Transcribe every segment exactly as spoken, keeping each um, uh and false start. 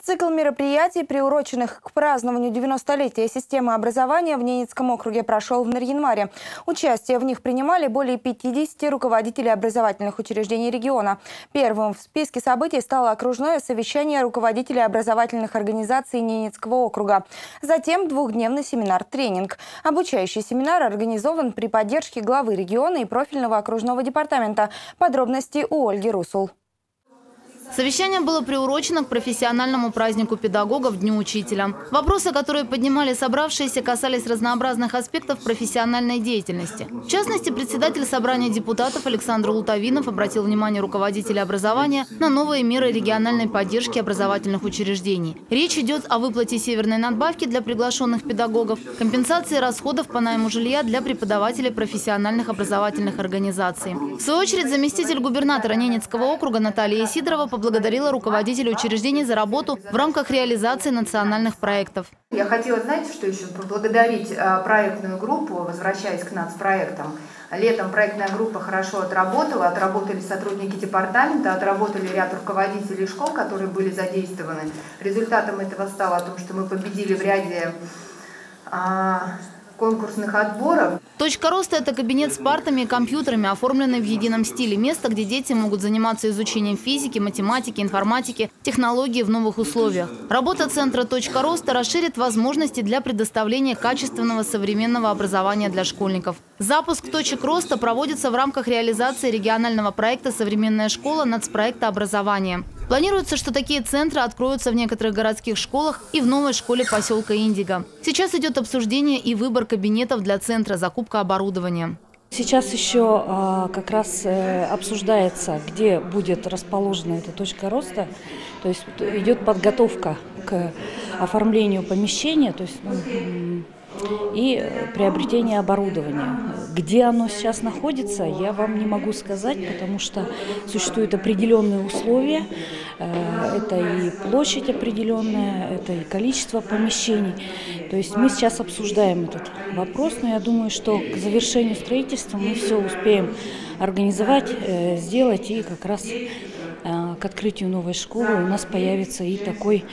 Цикл мероприятий, приуроченных к празднованию девяностолетия системы образования в Ненецком округе, прошел в Нарьян-Маре. Участие в них принимали более пятидесяти руководителей образовательных учреждений региона. Первым в списке событий стало окружное совещание руководителей образовательных организаций Ненецкого округа. Затем двухдневный семинар-тренинг. Обучающий семинар организован при поддержке главы региона и профильного окружного департамента. Подробности у Ольги Русул. Совещание было приурочено к профессиональному празднику педагогов Дню учителя. Вопросы, которые поднимали собравшиеся, касались разнообразных аспектов профессиональной деятельности. В частности, председатель собрания депутатов Александр Лутовинов обратил внимание руководителей образования на новые меры региональной поддержки образовательных учреждений. Речь идет о выплате северной надбавки для приглашенных педагогов, компенсации расходов по найму жилья для преподавателей профессиональных образовательных организаций. В свою очередь, заместитель губернатора Ненецкого округа Наталья Сидорова поблагодарила руководителей учреждений за работу в рамках реализации национальных проектов. Я хотела, знаете, что еще? Поблагодарить проектную группу, возвращаясь к нацпроектам. Летом проектная группа хорошо отработала, отработали сотрудники департамента, отработали ряд руководителей школ, которые были задействованы. Результатом этого стало то, что мы победили в ряде а, конкурсных отборов. Точка роста – это кабинет с партами и компьютерами, оформленный в едином стиле. Место, где дети могут заниматься изучением физики, математики, информатики, технологий в новых условиях. Работа центра «Точка роста» расширит возможности для предоставления качественного современного образования для школьников. Запуск точек роста проводится в рамках реализации регионального проекта «Современная школа» нацпроекта образования. Планируется, что такие центры откроются в некоторых городских школах и в новой школе поселка Индиго. Сейчас идет обсуждение и выбор кабинетов для центра, закупка оборудования. Сейчас еще а, как раз э, обсуждается, где будет расположена эта точка роста. То есть идет подготовка к оформлению помещения, то есть, ну, и приобретение оборудования. Где оно сейчас находится, я вам не могу сказать, потому что существуют определенные условия. Это и площадь определенная, это и количество помещений. То есть мы сейчас обсуждаем этот вопрос, но я думаю, что к завершению строительства мы все успеем организовать, сделать, и как раз к открытию новой школы у нас появится и такой,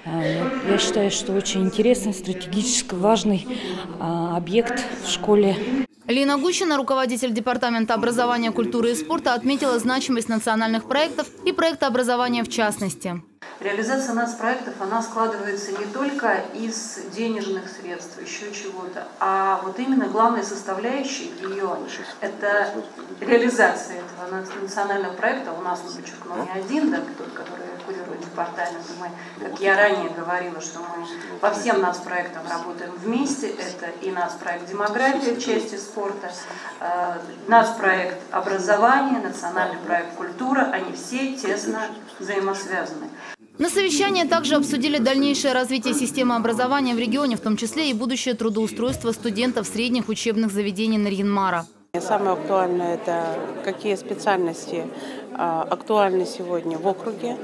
я считаю, что очень интересный, стратегически важный объект в школе. Лина Гущина, руководитель департамента образования, культуры и спорта, отметила значимость национальных проектов и проекта образования в частности. Реализация нацпроектов, она складывается не только из денежных средств, еще чего-то, а вот именно главной составляющей ее – это реализация этого национального проекта. У нас, подчеркну, не один, да, тот, который курирует департамент. Мы, как я ранее говорила, что мы по всем нацпроектам работаем вместе. Это и нацпроект демография в части спорта, э, нацпроект образования, национальный проект культура. Они все тесно взаимосвязаны. На совещании также обсудили дальнейшее развитие системы образования в регионе, в том числе и будущее трудоустройства студентов средних учебных заведений Нарьян-Мара. Самое актуальное – это какие специальности актуальны сегодня в округе,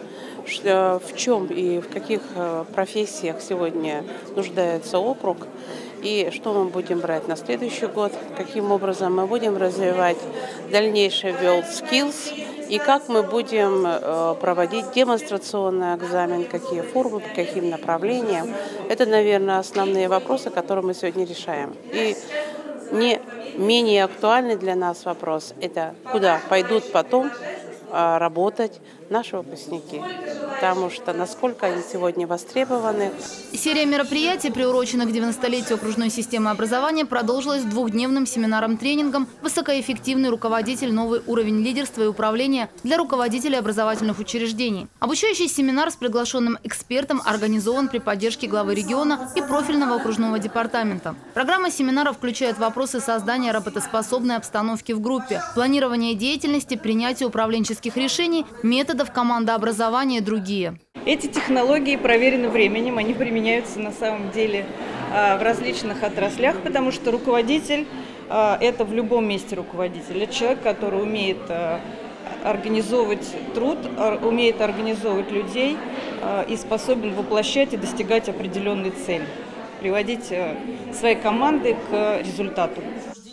в чем и в каких профессиях сегодня нуждается округ, и что мы будем брать на следующий год, каким образом мы будем развивать дальнейший world skills, и как мы будем проводить демонстрационный экзамен, какие формы, по каким направлениям. Это, наверное, основные вопросы, которые мы сегодня решаем. И не менее актуальный для нас вопрос – это куда пойдут потом работать наши выпускники, потому что насколько они сегодня востребованы. Серия мероприятий, приуроченных к девяностолетию окружной системы образования, продолжилась двухдневным семинаром-тренингом «Высокоэффективный руководитель. Новый уровень лидерства и управления для руководителей образовательных учреждений». Обучающий семинар с приглашенным экспертом организован при поддержке главы региона и профильного окружного департамента. Программа семинара включает вопросы создания работоспособной обстановки в группе, планирования деятельности, принятия управленческих решений, методов командообразования и другие. Эти технологии проверены временем, они применяются на самом деле в различных отраслях, потому что руководитель – это в любом месте руководитель. Это человек, который умеет организовывать труд, умеет организовывать людей и способен воплощать и достигать определенной цели, приводить свои команды к результату.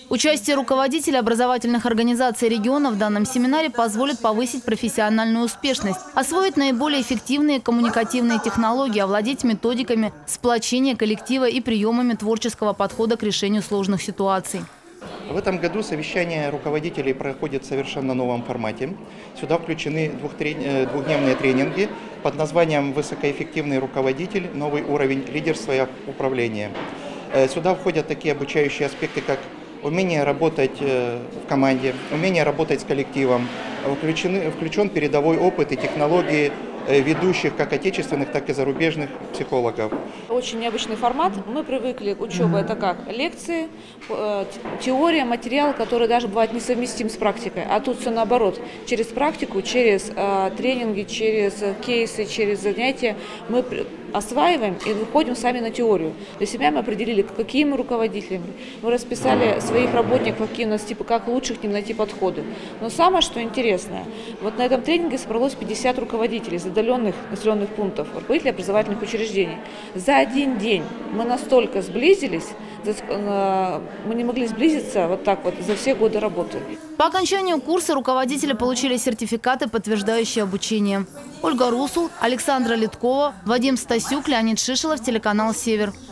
Участие руководителей образовательных организаций региона в данном семинаре позволит повысить профессиональную успешность, освоить наиболее эффективные коммуникативные технологии, овладеть методиками сплочения коллектива и приемами творческого подхода к решению сложных ситуаций. В этом году совещание руководителей проходит в совершенно новом формате. Сюда включены двухдневные тренинги под названием «Высокоэффективный руководитель. Новый уровень лидерства и управления». Сюда входят такие обучающие аспекты, как умение работать в команде, умение работать с коллективом, включены, включен передовой опыт и технологии ведущих как отечественных, так и зарубежных психологов. Очень необычный формат. Мы привыкли к учебе, это как лекции, теория, материал, который даже бывает несовместим с практикой. А тут все наоборот. Через практику, через э, тренинги, через кейсы, через занятия мы осваиваем и выходим сами на теорию. Для себя мы определили, какие мы руководители. Мы расписали своих работников, какие у нас типы, как лучше к ним найти подходы. Но самое, что интересное, вот на этом тренинге собралось пятьдесят руководителей из отдаленных населенных пунктов, руководителей образовательных учреждений. За один день мы настолько сблизились, мы не могли сблизиться вот так вот за все годы работы. По окончанию курса руководители получили сертификаты, подтверждающие обучение. Ольга Русул, Александра Литкова, Вадим Стасюк, Леонид Шишелов, телеканал «Север».